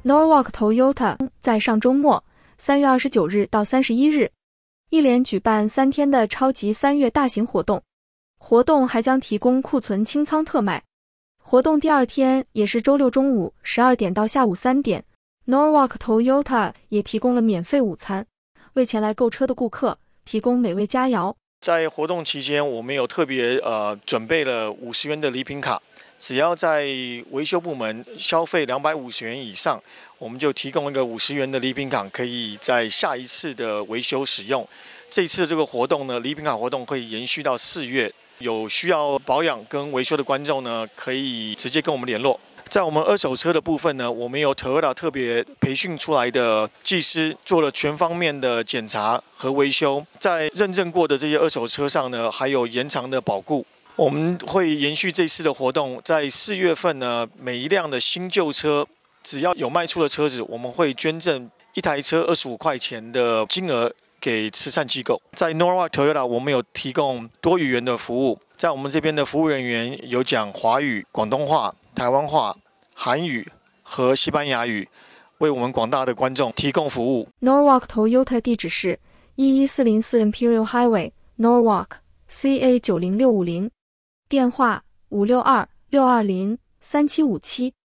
Norwalk Toyota 在上周末3月29日到31日，一连举办3天的超级3月大型活动。活动还将提供库存清仓特卖。活动第二天，也是周六中午12点到下午3点 ，Norwalk Toyota 也提供了免费午餐，为前来购车的顾客提供美味佳肴。 在活动期间，我们有特别准备了50元的礼品卡，只要在维修部门消费250元以上，我们就提供一个50元的礼品卡，可以在下一次的维修使用。这一次这个活动呢，礼品卡活动会延续到4月，有需要保养跟维修的观众呢，可以直接跟我们联络。在我们二手车的部分呢，我们有 Toyota 特别培训出来的技师做了全方面的检查和维修，在认证过的这些二手车上呢，还有延长的保固。我们会延续这次的活动，在4月份呢，每一辆的新旧车，只要有卖出的车子，我们会捐赠一台车25块钱的金额给慈善机构。在 Norwalk Toyota 我们有提供多语言的服务，在我们这边的服务人员有讲华语、广东话、台湾话、韩语和西班牙语，为我们广大的观众提供服务。 Norwalk Toyota 地址是11404 Imperial Highway Norwalk CA90650，电话562-620-3757。